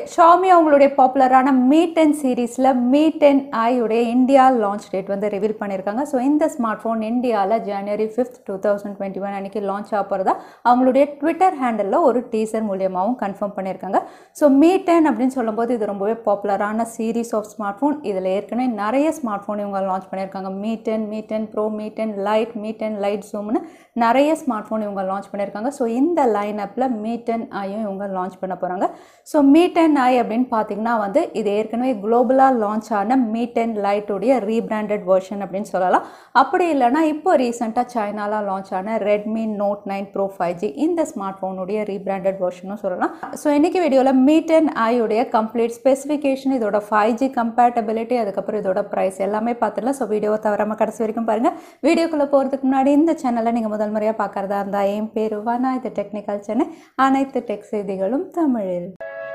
Xiaomi அவங்களுடைய பாப்புலரான Mi 10 சீரிஸ்ல Mi 10i உடைய இந்தியா லான்ச் டேட் வந்து ரிவீல் பண்ணியிருக்காங்க. ஸோ இந்த ஸ்மார்ட் ஃபோன் இந்தியாவில் January 5th 2021 அன்னைக்கு லான்ச் ஆக போகிறதா அவங்களுடைய ட்விட்டர் ஹேண்டலில் ஒரு டீசர் மூலியமாகவும் கன்ஃபார்ம் பண்ணியிருக்காங்க. ஸோ Mi 10 அப்படின்னு சொல்லும்போது இது ரொம்பவே பாப்புலரான சீரீஸ் ஆஃப் ஸ்மார்ட் ஃபோன். இதில் ஏற்கனவே நிறைய ஸ்மார்ட் ஃபோன் இவங்க லான்ச் பண்ணியிருக்காங்க. Mi 10, Mi 10 Pro, Mi 10 Lite, Mi 10 Lite Zoomனு நிறைய ஸ்மார்ட் ஃபோன் இவங்க லான்ச் பண்ணியிருக்காங்க. ஸோ இந்த லைனப்பில் Mi 10iயும் இவங்க லான்ச் பண்ண போகிறாங்க. ஸோ Mi 10i அப்படின்னு பார்த்தீங்கன்னா வந்து இது ஏற்கனவே குளோபலாக லான்ச் ஆன Mi 10 Lite உடைய ரீபிராண்டட் வெர்ஷன் அப்படின்னு சொல்லலாம். அப்படி இல்லைனா இப்போ ரீசெண்டாக சைனாவில் லான்ச் ஆன Redmi Note 9 Pro 5G இந்த ஸ்மார்ட் ஃபோனுடைய ரீபிராண்டட் வெர்ஷனும் சொல்லலாம். ஸோ இன்றைக்கி வீடியோவில் Mi 10i உடைய கம்ப்ளீட் ஸ்பெசிஃபிகேஷன், இதோட 5G கம்பேட்டபிலிட்டி, அதுக்கப்புறம் இதோட ப்ரைஸ் எல்லாமே பார்த்துடலாம். ஸோ வீடியோவை தவறாமல் கடைசி வரைக்கும் பாருங்கள். வீடியோக்குள்ளே போகிறதுக்கு முன்னாடி இந்த சேனலை நீங்கள் முதல் முறையாக பார்க்குறதா இருந்தால் என் பேர் வானா, இது டெக்னிக்கல் சென்னை, அனைத்து டெக் செய்திகளும் தமிழில்.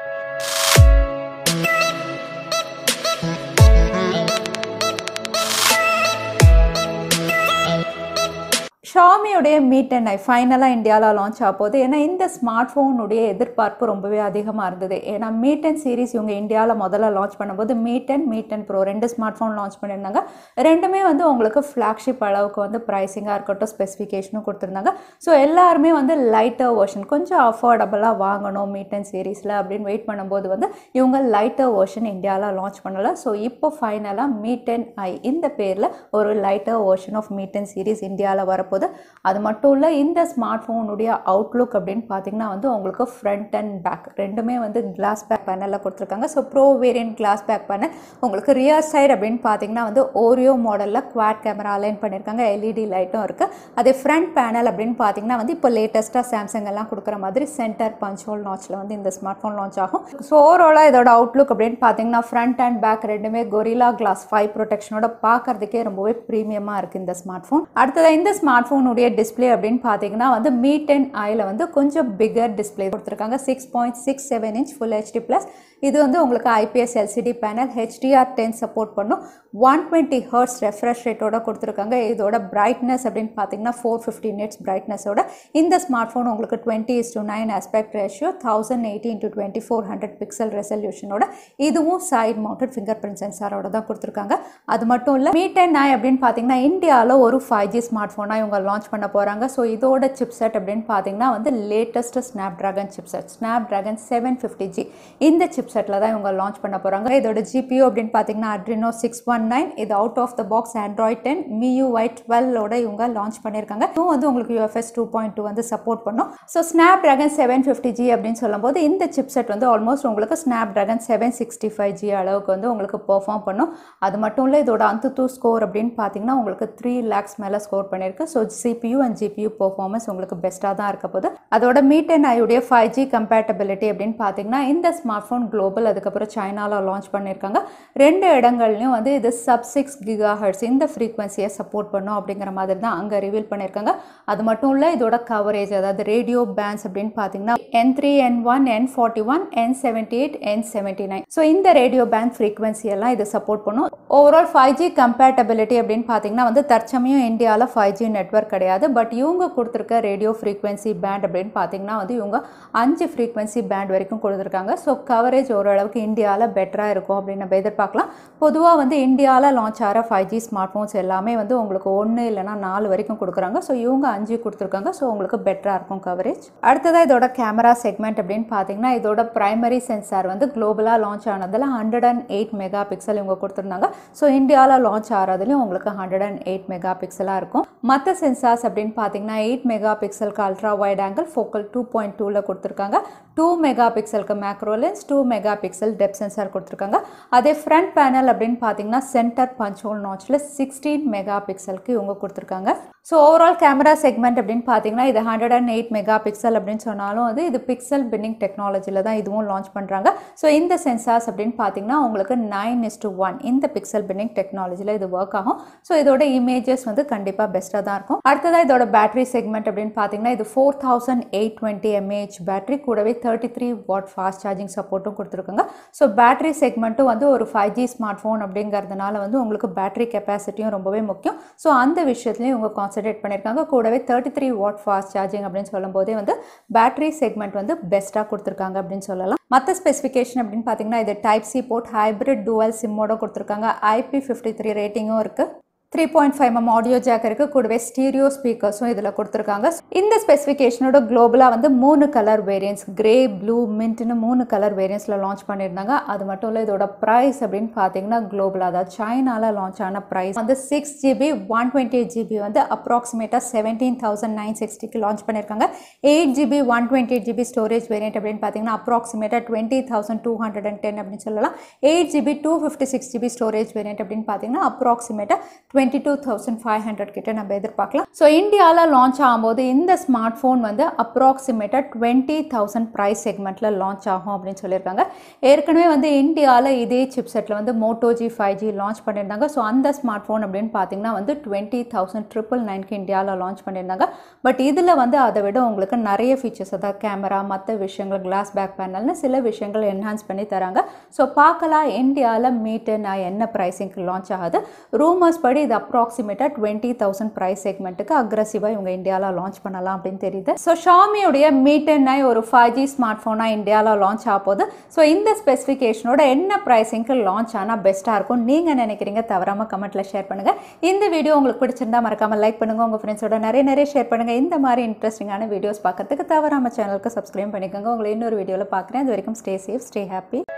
Xiaomi உடைய Mi 10i ஃபைனலாக இந்தியாவில் லான்ச் ஆக போகுது. ஏன்னா இந்த ஸ்மார்ட் ஃபோனுடைய எதிர்பார்ப்பு ரொம்பவே அதிகமாக இருந்தது. ஏன்னா Mi 10 சீரிஸ் இவங்க இந்தியாவில் முதல்ல லான்ச் பண்ணும்போது Mi 10, Mi 10 Pro ரெண்டு ஸ்மார்ட் ஃபோன் லான்ச் பண்ணியிருந்தாங்க. ரெண்டுமே வந்து உங்களுக்கு ஃப்ளாக்ஷிப் அளவுக்கு வந்து ப்ரைஸிங்காக இருக்கட்டும், ஸ்பெசிஃபிகேஷனும் கொடுத்துருந்தாங்க. ஸோ எல்லாருமே வந்து லைட்டர் வெர்ஷன் கொஞ்சம் அஃபோர்டபுளாக வாங்கணும் Mi 10 சீரீஸில் அப்படின்னு வெயிட் பண்ணும்போது வந்து இவங்க லைட்டர் வெர்ஷன் இந்தியாவில் லான்ச் பண்ணலை. ஸோ இப்போ ஃபைனலாக Mi 10i இந்த பேரில் ஒரு lighter version of Mi 10 series இந்தியாவில் வரப்போகுது. அது மட்டும் இல்லை, இந்த ஸ்மார்ட் ஃபோனுடைய அவுட்லுக் அப்படின்னு பார்த்தீங்கன்னா வந்து உங்களுக்கு ஃப்ரண்ட் அண்ட் பேக் ரெண்டுமே வந்து கிளாஸ் பேக் பேனலில் கொடுத்துருக்காங்க. So pro variant glass back panel. உங்களுக்கு ரியர் சைடு அப்படின்னு பார்த்தீங்கன்னா வந்து ஓரியோ மாடலில் குவாட் கேமரா அலைன் பண்ணியிருக்காங்க, எல்இடி லைட்டும் இருக்குது. அதே ஃப்ரண்ட் பேனல் அப்படின்னு பார்த்தீங்கன்னா வந்து இப்போ லேட்டஸ்ட்டாக சாம்சங் எல்லாம் கொடுக்குற மாதிரி சென்டர் பஞ்ச் ஹோல் நாச்சில் வந்து இந்த ஸ்மார்ட் ஃபோன் லான்ச் ஆகும். ஸோ ஓவராலாக இதோட அவுட்லுக் அப்படின்னு பார்த்தீங்கன்னா ஃப்ரண்ட் அண்ட் பேக் ரெண்டுமே கொரில்லா கிளாஸ் 5 ப்ரொடெக்ஷனோட பார்க்கறதுக்கே ரொம்பவே ப்ரீமியமாக இருக்குது இந்த ஸ்மார்ட் ஃபோன். அடுத்ததாக இந்த ஸ்மார்ட் ஃபோனுடைய டிஸ்பிளே அப்படின்னு பார்த்தீங்கன்னா வந்து Mi 10iல வந்து கொஞ்சம் பிகர் டிஸ்பிளே கொடுத்துருக்காங்க. 6.67 inch ஃபுல் HD ப்ளஸ். இது வந்து உங்களுக்கு IPS LCD panel, HDR10 support பண்ணும். 120 Hz ரெஃப்ரெஷ் ரேட்டோட கொடுத்துருக்காங்க. இதோட பிரைட்னஸ் அப்படின்னு பார்த்தீங்கன்னா 450 nits பிரைட்னஸோட இந்த ஸ்மார்ட் ஃபோன் உங்களுக்கு 20:9 ஆஸ்பெக்ட் ரேஷியோ, 1080x2400 பிக்சல் ரெசல்யூஷனோட இதுவும் சைட் மவுண்டட் ஃபிங்கர் பிரிண்ட் சென்சாரோட தான் கொடுத்துருக்காங்க. அது மட்டும் இல்லை Mi 10i அப்படின்னு பார்த்தீங்கன்னா இந்தியாவில் ஒரு 5G ஸ்மார்ட் ஃபோனாக இவங்க லான்ச் பண்ண போகிறாங்க. ஸோ இதோட சிப்செட் அப்படின்னு பார்த்தீங்கன்னா வந்து latest Snapdragon chipset, Snapdragon 750G இந்த சிப்செட்டில் தான் இவங்க லான்ச் பண்ண போகிறாங்க. இதோட GPU அப்படின்னு பார்த்தீங்கன்னா Adreno 619. இது out of the box Android 10 MIUI 12ஓட இவங்க லான்ச் பண்ணியிருக்காங்க. இதுவும் வந்து உங்களுக்கு UFS 2.2 வந்து சப்போர்ட் பண்ணும். ஸோ ஸ்னாப்ட்ராகன் 750G அப்படின்னு சொல்லும்போது இந்த சிப்செட் வந்து ஆல்மோஸ்ட் உங்களுக்கு ஸ்னாப்ட்ராகன் 765G அளவுக்கு வந்து உங்களுக்கு பெர்ஃபார்ம் பண்ணும். அது மட்டும் இல்லை, இதோட Antutu ஸ்கோர் அப்படின்னு பார்த்தீங்கன்னா உங்களுக்கு 3 lakhs மேலே ஸ்கோர் பண்ணியிருக்கு. So CPU and GPU performance உங்களுக்கு பெஸ்ட்டாக தான் இருக்க போகுது. அதோட Mi 10i உடைய 5G கம்பேட்டபிலிட்டி அப்படின்னு பார்த்தீங்கன்னா இந்த ஸ்மார்ட் ஃபோன் குளோபல் அதுக்கப்புறம் சைனாவில் லான்ச் பண்ணியிருக்காங்க. ரெண்டு இடங்கள்லையும் வந்து இது sub-6 GHz இந்த ஃப்ரீக்வன்சியை சப்போர்ட் பண்ணும் அப்படிங்கிற மாதிரி தான் அங்கே ரிவீல் பண்ணியிருக்காங்க. அது மட்டும் இல்லை, இதோட கவரேஜ் அதாவது ரேடியோ பேண்ட்ஸ் அப்படின்னு பார்த்தீங்கன்னா N3, N1, N41, N78, N79. So இந்த ரேடியோ பேண்ட் ஃப்ரீக்வன்சி எல்லாம் இது சப்போர்ட் பண்ணும். ஓவரால் 5G கம்பேட்டபிலிட்டி அப்படின்னு பார்த்தீங்கன்னா வந்து தற்சமயம் இந்தியாவில் 5G நெட்வொர்க் கிடையாது. பட் இவங்க கொடுத்துருக்க ரேடியோ ஃப்ரீக்வன்சி பேண்ட் அப்படின்னு பார்த்தீங்கன்னா வந்து இவங்க 5 ஃப்ரீக்வன்சி பேண்ட் வரைக்கும் கொடுத்துருக்காங்க. ஸோ கவரேஜ் ஓரளவுக்கு இந்தியாவில் பெட்டராக இருக்கும் அப்படின்னு நம்ம எதிர்பார்க்கலாம். பொதுவாக வந்து இந்தியாவில் லான்ச் ஆகிற 5G ஸ்மார்ட் ஃபோன்ஸ் எல்லாமே வந்து உங்களுக்கு 1 இல்லைனா 4 வரைக்கும் கொடுக்குறாங்க. ஸோ இவங்க 5 கொடுத்துருக்காங்க. ஸோ உங்களுக்கு பெட்டராக இருக்கும் கவரேஜ். அடுத்ததாக இதோட கேமரா செக்மெண்ட் அப்படின்னு பார்த்தீங்கன்னா இதோட பிரைமரி சென்சார் வந்து குளோபலாக லான்ச் ஆனதில் 108 மெகா பிக்சல் இவங்க கொடுத்துருந்தாங்க. ஸோ இந்தியாவில் லான்ச் ஆகிறதுலையும் உங்களுக்கு 108 மெகா பிக்சலாக இருக்கும். மற்ற சென்சார்ஸ் அப்படின்னு பார்த்தீங்கன்னா 8 மெகா பிக்சலுக்கு அல்ட்ரா வைட் ஆங்கிள் ஃபோக்கல் 2.2ல கொடுத்துருக்காங்க. 2 மெகா பிக்சலுக்கு macro lens, 2 mega pixel depth sensor கொடுத்துருக்காங்க. அதே ஃப்ரண்ட் பேனல் அப்படின்னு பார்த்தீங்கன்னா சென்டர் பஞ்ச் ஹோல் நாச்சில் 16 மெகா பிக்சலுக்கு இவங்க கொடுத்துருக்காங்க. ஸோ ஓவரால் கேமரா செக்மெண்ட் அப்படின்னு பார்த்தீங்கன்னா இது 108 மெகா பிக்சல் அப்படின்னு சொன்னாலும் வந்து இது பிக்சல் பின்னிங் டெக்னாலஜியில் தான் இதுவும் லான்ச் பண்ணுறாங்க. ஸோ இந்த சென்சார்ஸ் அப்படின்னு பார்த்தீங்கன்னா உங்களுக்கு 9:1 இந்த பிக்சல் பின்னிங் டெக்னாலஜியில் இது ஒர்க் ஆகும். ஸோ இதோட இமேஜஸ் வந்து கண்டிப்பாக பெஸ்ட்டாக தான் இருக்கும். அடுத்ததாக இதோட பேட்டரி செக்மெண்ட் அப்படின்னு பார்த்தீங்கன்னா இது 4820 mAh பேட்டரி கூடவே 33 வாட் ஃபாஸ்ட் சார்ஜிங் சப்போர்ட்டும் கொடுத்துருக்காங்க. ஸோ பேட்டரி செக்மெண்ட்டும் வந்து ஒரு 5G ஸ்மார்ட் ஃபோன் அப்படிங்கிறதுனால வந்து உங்களுக்கு பேட்டரி கெப்பாசிட்டியும் ரொம்பவே முக்கியம். ஸோ அந்த விஷயத்துலையும் இவங்க கான்சென்ட்ரேட் பண்ணியிருக்காங்க. கூடவே 33 வாட் ஃபாஸ்ட் சார்ஜிங் அப்படின்னு சொல்லும்போதே வந்து பேட்டரி செக்மெண்ட் வந்து பெஸ்ட்டாக கொடுத்துருக்காங்க அப்படின்னு சொல்லலாம். மற்ற ஸ்பெசிஃபிகேஷன் அப்படின்னு பார்த்தீங்கன்னா இது type C port, hybrid dual சிம்மோட கொடுத்துருக்காங்க. IP53 ரேட்டிங்கும் இருக்குது. 3.5 mm ஆடியோ ஜாக் இருக்குது. கூடவே ஸ்டீரியோ ஸ்பீக்கர்ஸும் இதில் கொடுத்துருக்காங்க. இந்த ஸ்பெசிஃபிகேஷனோட குளோபலாக வந்து 3 கலர் வேரியன்ஸ், கிரே, ப்ளூ, மின்ட்னு 3 கலர் வேரியன்ஸில் லான்ச் பண்ணியிருந்தாங்க. அது மட்டும் இல்லை, இதோட ப்ரைஸ் அப்படின்னு பார்த்தீங்கன்னா குளோபலாக, அதாவது சைனாவில் லான்ச் ஆன ப்ரைஸ் வந்து 6GB 128GB வந்து அப்ராக்சிமேட்டாக 17,960க்கு லான்ச் பண்ணியிருக்காங்க. 8GB 128GB ஸ்டோரேஜ் வேரியன்ட் அப்படின்னு பார்த்தீங்கன்னா அப்ராக்சிமேட்டாக 20,210 அப்படின்னு சொல்லலாம். 8GB 256GB ஸ்டோரேஜ் வேரியன்ட் அப்படின்னு பார்த்தீங்கன்னா அப்ராக்சிமேட்டாக 22,500 கிட்ட நம்ம எதிர்பார்க்கலாம். ஸோ இந்தியாவில் லான்ச் ஆகும்போது இந்த ஸ்மார்ட் ஃபோன் வந்து அப்ராக்சிமேட்டாக 20,000 ப்ரைஸ் செக்மெண்ட்டில் லான்ச் ஆகும் அப்படின்னு சொல்லியிருக்காங்க. ஏற்கனவே வந்து இந்தியாவில் இதே சிப்செட்டில் வந்து Moto G 5G லான்ச் பண்ணியிருந்தாங்க. ஸோ அந்த ஸ்மார்ட் ஃபோன் அப்படின்னு பார்த்தீங்கன்னா வந்து 20,999க்கு இந்தியாவில் லான்ச் பண்ணியிருந்தாங்க. பட் இதில் வந்து அதை விட உங்களுக்கு நிறைய ஃபீச்சர்ஸ், அதாவது கேமரா, மற்ற விஷயங்கள், கிளாஸ் பேக் பேனல்னு சில விஷயங்கள் என்ஹான்ஸ் பண்ணி தராங்க. ஸோ பார்க்கலாம் இந்தியாவில் மீட்டன் என்ன ப்ரைஸிங்க்கு லான்ச் ஆகுது. ரூமர்ஸ் படி இது அப்ராக்சிமேட்டாக 20,000 ப்ரைஸ் செக்மெண்ட்டுக்கு அக்ரெசிவாக இவங்க இந்தியாவில் லான்ச் பண்ணலாம் அப்படின்னு தெரியுது. ஸோ ஷாமியோடைய மீட்டன் ஒரு 5G ஸ்மார்ட் ஃபோனாக இந்தியாவில் லான்ச் ஆக போகுது. ஸோ இந்த ஸ்பெசிஃபிகேஷனோட என்ன ப்ரைஸிங்க்கு லான்ச் ஆனால் பெஸ்ட்டாக இருக்கும் நீங்கள் நினைக்கிறீங்க, தவறாமல் கமெண்ட்டில் ஷேர் பண்ணுங்கள். இந்த வீடியோ உங்களுக்கு பிடிச்சிருந்தா மறக்காமல் லைக் பண்ணுங்கள், உங்கள் ஃப்ரெண்ட்ஸோட நிறைய ஷேர் பண்ணுங்கள். இந்த மாதிரி இன்ட்ரெஸ்டிங்கான வீடியோஸ் பார்க்கறதுக்கு தவறாமல் சேனலுக்கு சப்ஸ்கிரைப் பண்ணிக்கோங்க. உங்களை இன்னொரு வீடியோவில் பார்க்குறேன். அது வரைக்கும் ஸ்டே சேஃப், ஸ்டே ஹாப்பி.